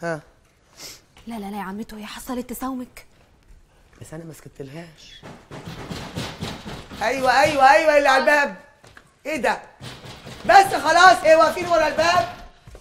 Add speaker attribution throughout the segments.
Speaker 1: ها؟
Speaker 2: لا لا لا يا عمته، هي حصلت تساومك.
Speaker 1: بس انا ما سكتلهاش. ايوه ايوه ايوه اللي على الباب. ايه ده؟ بس خلاص، ايه واقفين ورا الباب؟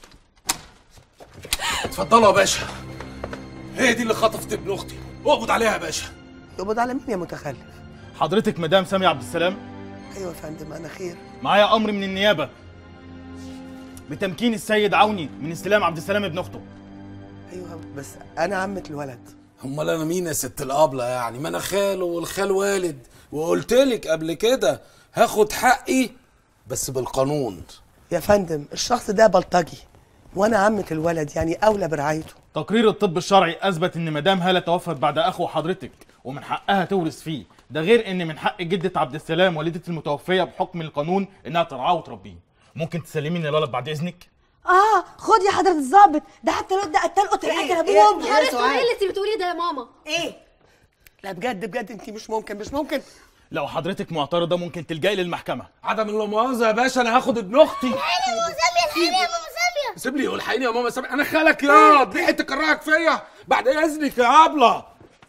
Speaker 3: اتفضلوا يا باشا. هي دي اللي خطفت ابن اختي، اقبض عليها يا باشا.
Speaker 1: يقبض على مين يا متخلف؟
Speaker 4: حضرتك مدام سامية عبد السلام؟
Speaker 1: ايوه يا فندم، انا خير.
Speaker 4: معايا امر من النيابه بتمكين السيد عوني من استلام عبد السلام ابن اخته.
Speaker 1: ايوه بس انا عمة الولد.
Speaker 3: امال انا مين يا ست الابله يعني؟ ما انا خاله والخال والد، وقلت لك قبل كده هاخد حقي بس بالقانون.
Speaker 1: يا فندم الشخص ده بلطجي وانا عمة الولد، يعني اولى برعايته.
Speaker 4: تقرير الطب الشرعي اثبت ان مدام هاله توفت بعد اخو حضرتك ومن حقها تورث فيه، ده غير ان من حق جده عبد السلام والده المتوفيه بحكم القانون انها ترعاه وتربيه. ممكن تسلميني الولد بعد اذنك؟
Speaker 5: خد يا حضرة الظابط، ده حتى الواد ده قتال قتل اكل ابوه وامه.
Speaker 2: ايه اللي انت بتقوليه ده يا ماما؟
Speaker 5: ايه؟
Speaker 1: لا بجد بجد انت مش ممكن.
Speaker 4: لو حضرتك معترضه ممكن تلجئي للمحكمه.
Speaker 3: عدم المؤاخذه يا باشا، انا هاخد ابن اختي.
Speaker 6: الحقيني يا ماما سامية، الحقيني يا ماما سامية.
Speaker 3: سيب لي الحقيني يا ماما سامية، انا خالك يا ريحه تكرهك فيا. بعد اذنك يا ابله.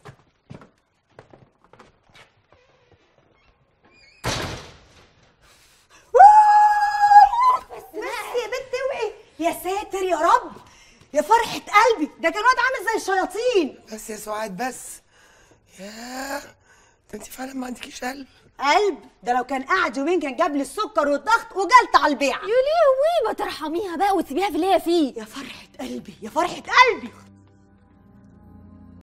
Speaker 5: بس يا بنت اوعي، يا ساتر يا رب، يا فرحة قلبي، ده كان واد عامل زي الشياطين.
Speaker 1: بس يا سعاد بس. ياه، ده انت فعلا ما عندكيش قلب.
Speaker 5: قلب؟ ده لو كان قاعد يومين كان جاب لي السكر والضغط وجلت على البيعة.
Speaker 2: يا لهوي، ما ترحميها بقى وتسيبيها في اللي هي فيه.
Speaker 5: يا فرحة قلبي، يا فرحة قلبي.